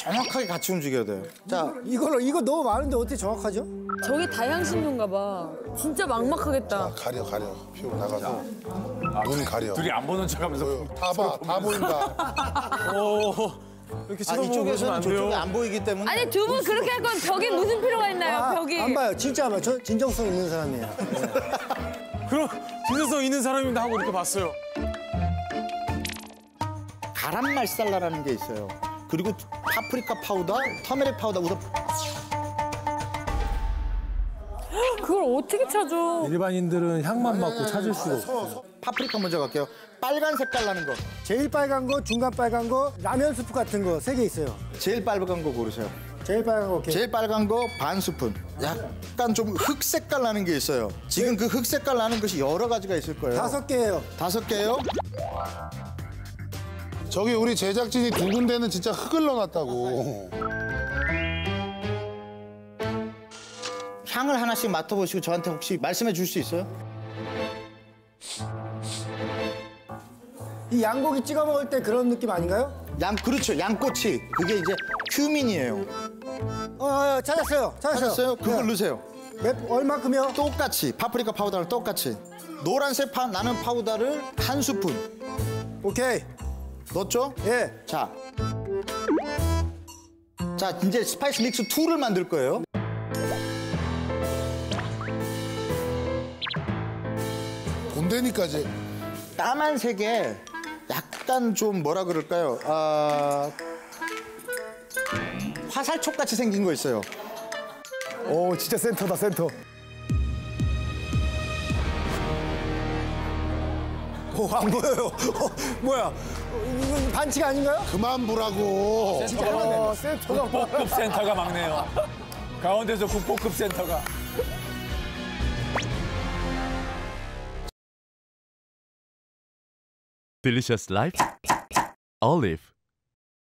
정확하게 같이 움직여야 돼요. 자, 이거 너무 많은데 어떻게 정확하죠? 저게 다향신료인가 봐. 진짜 막막하겠다. 가려. 피부 나가서 눈 가려. 둘이 안 보는 척하면서 다 보인다. 이렇게 이쪽에서는 안 돼요. 저쪽에 안 보이기 때문에. 아니 두 분 그렇게 할 거면 벽이 무슨 필요가 있나요? 벽이. 안 봐요. 진짜 안 봐요. 저 진정성 있는 사람이에요. 그럼 진정성 있는 사람입니다 하고 이렇게 봤어요. 가람 말살라라는 게 있어요. 그리고 파프리카 파우더, 터메릭 파우더 우선 그걸 어떻게 찾아? 일반인들은 향만 맡고 찾을 수가 없어. 파프리카 먼저 갈게요. 빨간 색깔 나는 거. 제일 빨간 거, 중간 빨간 거, 라면 스프 같은 거 3개 있어요. 제일 빨간 거 고르세요. 제일 빨간 거 오케이. 제일 빨간 거 반 스푼. 약간 좀 흑 색깔 나는 게 있어요. 지금 그 흑 색깔 나는 것이 여러 가지가 있을 거예요. 5개예요. 5개요? 저기 우리 제작진이 2군데는 진짜 흙을 넣어놨다고. 향을 하나씩 맡아보시고 저한테 혹시 말씀해 줄 수 있어요? 이 양고기 찍어 먹을 때 그런 느낌 아닌가요? 그렇죠. 양꼬치. 그게 이제 큐민이에요. 찾았어요. 찾았어요? 그걸 넣으세요. 얼마큼요? 똑같이 파프리카 파우더랑 똑같이 노란색 나는 파우더를 한 스푼 오케이. 넣었죠? 예. 자 이제 스파이스 믹스 2를 만들 거예요. 본데니까 이제 까만색에 약간 좀 뭐라 그럴까요? 화살촉 같이 생긴 거 있어요. 오, 진짜 센터다, 센터. 안 보여요. 뭐야? 이건 반칙 아닌가요? 그만 보라고. 센터가 뭐야? 국보급 센터가 막네요. 가운데서 국보급 센터가. Delicious Life Olive